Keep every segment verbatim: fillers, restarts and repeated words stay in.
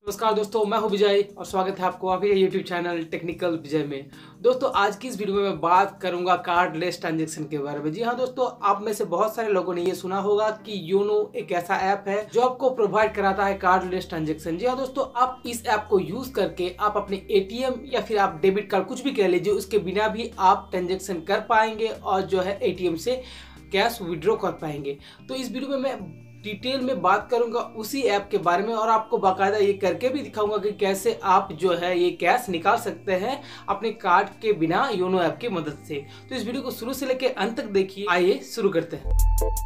नमस्कार दोस्तों, मैं हूं विजय और स्वागत है आपको आपके यूट्यूब चैनल टेक्निकल विजय में। दोस्तों, आज की इस वीडियो में मैं बात करूंगा कार्डलेस ट्रांजैक्शन के बारे में। जी हां दोस्तों, आप में से बहुत सारे लोगों ने ये सुना होगा कि योनो एक ऐसा ऐप है जो आपको प्रोवाइड कराता है कार्डलेस ट्रांजैक्शन। जी हां दोस्तों, आप इस ऐप को यूज करके आप अपने एटीएम या फिर आप डेबिट कार्ड कुछ भी कह लीजिए, उसके बिना भी आप ट्रांजेक्शन कर पाएंगे और जो है एटीएम से कैश विड्रॉ कर पाएंगे। तो इस वीडियो में मैं डिटेल में बात करूंगा उसी ऐप के बारे में और आपको बाकायदा ये करके भी दिखाऊंगा कि कैसे आप जो है ये कैश निकाल सकते हैं अपने कार्ड के बिना योनो ऐप की मदद से। तो इस वीडियो को शुरू से लेकर अंत तक देखिए। आइए शुरू करते हैं।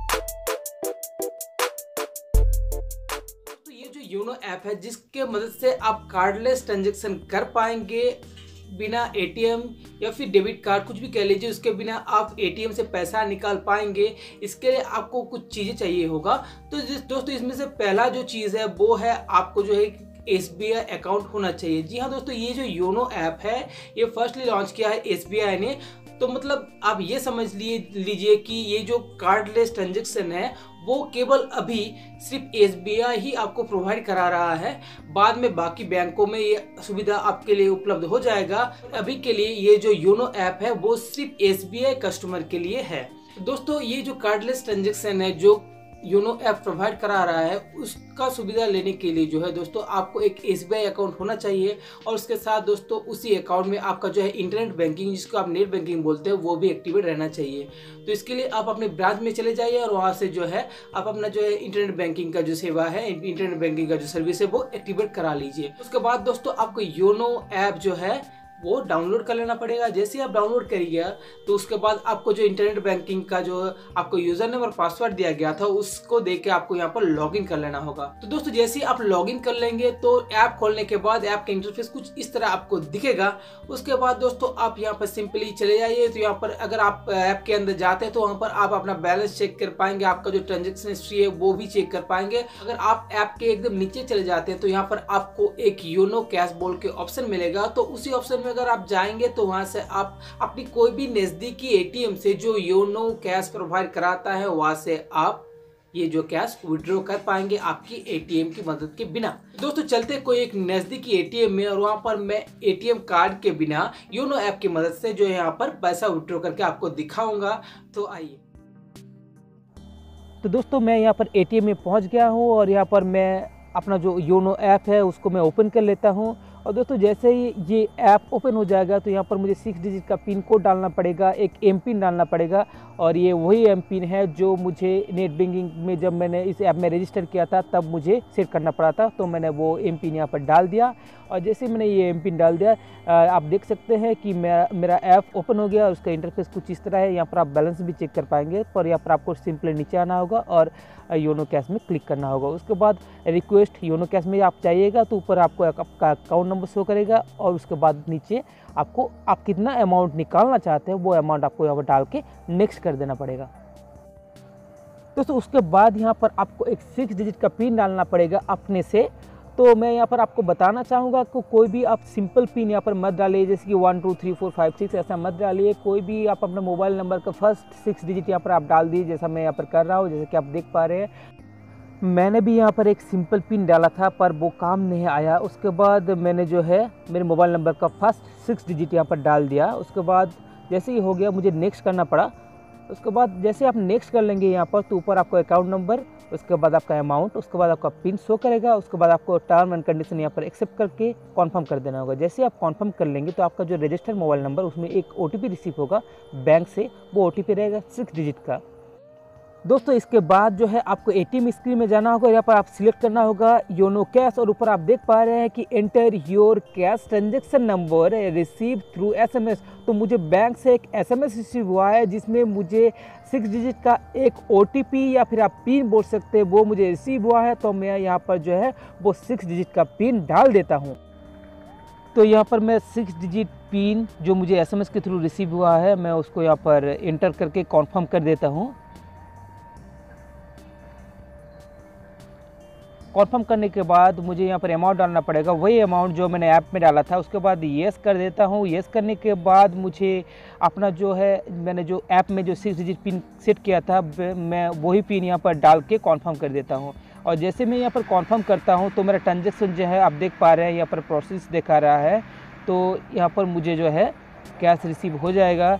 तो ये जो योनो ऐप है जिसके मदद से आप कार्डलेस ट्रांजैक्शन कर पाएंगे बिना एटीएम या फिर डेबिट कार्ड कुछ भी कह लीजिए, उसके बिना आप एटीएम से पैसा निकाल पाएंगे। इसके लिए आपको कुछ चीज़ें चाहिए होगा। तो जिस दोस्तों इसमें से पहला जो चीज़ है वो है आपको जो है एस बी आई अकाउंट होना चाहिए। जी हाँ दोस्तों, ये जो योनो ऐप है ये फर्स्टली लॉन्च किया है एस बी आई ने। तो मतलब आप ये समझ लिए लीजिए कि ये जो कार्डलेस ट्रांजैक्शन है वो केवल अभी सिर्फ एस बी आई ही आपको प्रोवाइड करा रहा है। बाद में बाकी बैंकों में ये सुविधा आपके लिए उपलब्ध हो जाएगा। अभी के लिए ये जो योनो ऐप है वो सिर्फ एस बी आई कस्टमर के लिए है। दोस्तों, ये जो कार्डलेस ट्रांजैक्शन है जो योनो ऐप प्रोवाइड करा रहा है उसका सुविधा लेने के लिए जो है दोस्तों आपको एक एस बी आई अकाउंट होना चाहिए और उसके साथ दोस्तों उसी अकाउंट में आपका जो है इंटरनेट बैंकिंग, जिसको आप नेट बैंकिंग बोलते हैं, वो भी एक्टिवेट रहना चाहिए। तो इसके लिए आप अपने ब्रांच में चले जाइए और वहाँ से जो है आप अपना जो है इंटरनेट बैंकिंग का जो सेवा है, इंटरनेट बैंकिंग का जो सर्विस है वो एक्टिवेट करा लीजिए। उसके बाद दोस्तों आपको योनो ऐप जो है वो डाउनलोड कर लेना पड़ेगा। जैसे ही आप डाउनलोड करिएगा तो उसके बाद आपको जो इंटरनेट बैंकिंग का जो आपको यूजर नेम और पासवर्ड दिया गया था उसको देके आपको यहाँ पर लॉगिन कर लेना होगा। तो दोस्तों जैसे ही आप लॉगिन कर लेंगे तो ऐप खोलने के बाद ऐप का इंटरफेस कुछ इस तरह आपको दिखेगा। उसके बाद दोस्तों आप यहाँ पर सिंपली चले जाइए। तो यहाँ पर अगर आप ऐप के अंदर जाते हैं तो वहाँ पर आप अपना बैलेंस चेक कर पाएंगे, आपका जो ट्रांजेक्शन हिस्ट्री है वो भी चेक कर पाएंगे। अगर आप ऐप के एकदम नीचे चले जाते हैं तो यहाँ पर आपको एक योनो कैश बोल के ऑप्शन मिलेगा। तो उसी ऑप्शन में अगर आप जाएंगे तो वहां से आप अपनी कोई भी नजदीकी एटीएम से जो योनो कैश प्रोवाइड कराता है वहां से आप ये जो कैश विड्रॉ कर पाएंगे आपकी एटीएम की मदद के बिना। दोस्तों चलते कोई एक नजदीकी एटीएम में और वहां पर मैं एटीएम कार्ड के बिना योनो ऐप की मदद से जो है यहाँ पर पैसा विड्रॉ करके आपको दिखाऊंगा। तो आइए। तो दोस्तों मैं यहाँ पर एटीएम में पहुँच गया हूँ और यहाँ पर मैं अपना जो योनो ऐप है उसको मैं ओपन कर लेता हूँ। और दोस्तों जैसे ही ये ऐप ओपन हो जाएगा तो यहाँ पर मुझे सिक्स डिजिट का पिन कोड डालना पड़ेगा, एक एम पिन डालना पड़ेगा। और ये वही एम पिन है जो मुझे नेट बैंकिंग में जब मैंने इस ऐप में रजिस्टर किया था तब मुझे सेट करना पड़ा था। तो मैंने वो एम पिन यहाँ पर डाल दिया और जैसे मैंने ये एम पिन डाल दिया आप देख सकते हैं कि मेरा मेरा ऐप ओपन हो गया और उसका इंटरफेस कुछ इस तरह है। यहाँ पर आप बैलेंस भी चेक कर पाएंगे। पर यहाँ पर आपको सिंपली नीचे आना होगा और योनो कैश में क्लिक करना होगा। उसके बाद रिक्वेस्ट योनो कैश में आप जाइएगा तो ऊपर आपको आपका अकाउंट नंबर शो करेगा और उसके बाद नीचे आपको आप कितना अमाउंट निकालना चाहते हैं वो अमाउंट आपको यहाँ पर डाल के नेक्स्ट कर देना पड़ेगा। दोस्तों उसके बाद यहाँ पर आपको एक सिक्स डिजिट का पिन डालना पड़ेगा अपने से। तो मैं यहाँ पर आपको बताना चाहूँगा कि कोई भी आप सिंपल पिन यहाँ पर मत डालिए, जैसे कि one two three four five six ऐसा मत डालिए। कोई भी आप अपना मोबाइल नंबर का फर्स्ट सिक्स डिजिट यहाँ पर आप डाल दीजिए, जैसा मैं यहाँ पर कर रहा हूँ। जैसे कि आप देख पा रहे हैं मैंने भी यहाँ पर एक सिंपल पिन डाला था पर वो काम नहीं आया। उसके बाद मैंने जो है मेरे मोबाइल नंबर का फर्स्ट सिक्स डिजिट यहाँ पर डाल दिया। उसके बाद जैसे ही हो गया मुझे नेक्स्ट करना पड़ा। उसके बाद जैसे आप नेक्स्ट कर लेंगे यहाँ पर तो ऊपर आपको अकाउंट नंबर, उसके बाद आपका अमाउंट, उसके बाद आपका पिन शो करेगा। उसके बाद आपको टर्म एंड कंडीशन यहाँ पर एक्सेप्ट करके कॉन्फर्म कर देना होगा। जैसे आप कॉन्फर्म कर लेंगे तो आपका जो रजिस्टर्ड मोबाइल नंबर उसमें एक ओ टी पी रिसीव होगा बैंक से, वो ओ टी पी रहेगा सिक्स डिजिट का। दोस्तों इसके बाद जो है आपको एटीएम स्क्रीन में जाना होगा। यहाँ पर आप सिलेक्ट करना होगा योनो कैश और ऊपर आप देख पा रहे हैं कि enter your cash transaction number receive through SMS. तो मुझे बैंक से एक एसएमएस रिसीव हुआ है जिसमें मुझे सिक्स डिजिट का एक ओटीपी या फिर आप पिन बोल सकते हैं वो मुझे रिसीव हुआ है। तो मैं यहाँ पर जो है वो सिक्स डिजिट का पिन डाल देता हूँ। तो यहाँ पर मैं सिक्स डिजिट पिन जो मुझे एसएमएस के थ्रू रिसीव हुआ है मैं उसको यहाँ पर एंटर करके कॉन्फर्म कर देता हूँ। कॉन्फर्म करने के बाद मुझे यहाँ पर अमाउंट डालना पड़ेगा, वही अमाउंट जो मैंने ऐप में डाला था। उसके बाद येस कर देता हूँ। येस करने के बाद मुझे अपना जो है मैंने जो ऐप में जो सिक्स डिजिट पिन सेट किया था मैं वही पिन यहाँ पर डाल के कॉन्फर्म कर देता हूँ। और जैसे मैं यहाँ पर कॉन्फर्म करता हूँ तो मेरा ट्रांजेक्शन जो है आप देख पा रहे हैं यहाँ पर प्रोसेस दिखा रहा है। तो यहाँ पर मुझे जो है कैश रिसीव हो जाएगा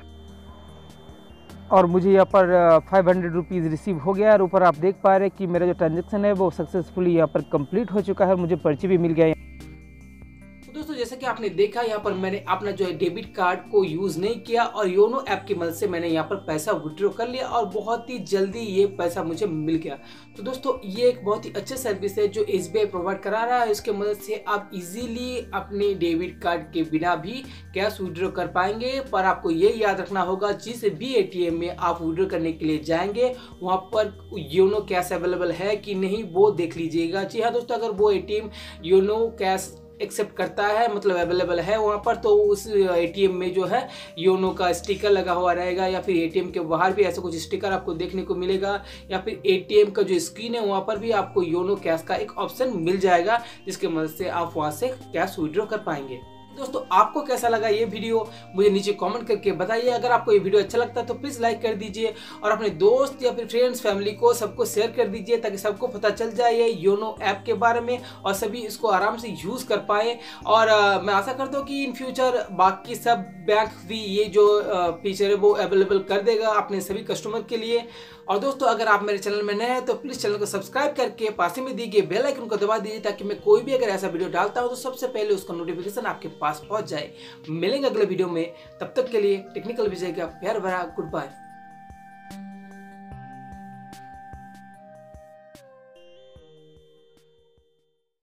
और मुझे यहाँ पर फाइव हंड्रेड रुपीज़ रिसीव हो गया। और ऊपर आप देख पा रहे हैं कि मेरा जो ट्रांजेक्शन है वो सक्सेसफुली यहाँ पर कंप्लीट हो चुका है और मुझे पर्ची भी मिल गया। तो दोस्तों जैसा कि आपने देखा यहाँ पर मैंने अपना जो है डेबिट कार्ड को यूज नहीं किया और योनो ऐप की मदद से मैंने यहाँ पर पैसा विड्रॉ कर लिया और बहुत ही जल्दी ये पैसा मुझे मिल गया। तो दोस्तों ये एक बहुत ही अच्छा सर्विस है जो एस बी आई प्रोवाइड करा रहा है। इसके मदद से आप इजीली अपने डेबिट कार्ड के बिना भी कैश विड्रॉ कर पाएंगे। पर आपको ये याद रखना होगा जिस भी ए टी एम में आप विड्रॉ करने के लिए जाएंगे वहाँ पर योनो कैश अवेलेबल है कि नहीं वो देख लीजिएगा। जी हाँ दोस्तों, अगर वो A T M YONO cash accept करता है मतलब अवेलेबल है वहाँ पर, तो उस ए टी एम में जो है योनो का स्टिकर लगा हुआ रहेगा या फिर ए टी एम के बाहर भी ऐसा कुछ स्टिकर आपको देखने को मिलेगा या फिर ए टी एम का जो स्क्रीन है वहाँ पर भी आपको योनो कैश का एक ऑप्शन मिल जाएगा जिसके मदद से आप वहाँ से कैश विड्रॉ कर पाएंगे। दोस्तों आपको कैसा लगा ये वीडियो मुझे नीचे कमेंट करके बताइए। अगर आपको ये वीडियो अच्छा लगता है तो प्लीज़ लाइक कर दीजिए और अपने दोस्त या फिर फ्रेंड्स फैमिली को सबको शेयर कर दीजिए ताकि सबको पता चल जाए ये योनो ऐप के बारे में और सभी इसको आराम से यूज़ कर पाए। और आ, मैं आशा करता हूँ कि इन फ्यूचर बाकी सब बैंक भी ये जो फीचर है वो अवेलेबल कर देगा अपने सभी कस्टमर के लिए। और दोस्तों अगर आप मेरे चैनल में नए हैं तो प्लीज़ चैनल को सब्सक्राइब करके पास में दिए गए बेल आइकन को दबा दीजिए ताकि मैं कोई भी अगर ऐसा वीडियो डालता हूं तो सबसे पहले उसका नोटिफिकेशन आपके पास पहुंच जाए। मिलेंगे अगले वीडियो में, तब तक के लिए टेक्निकल विजय का प्यार भरा गुड बाय।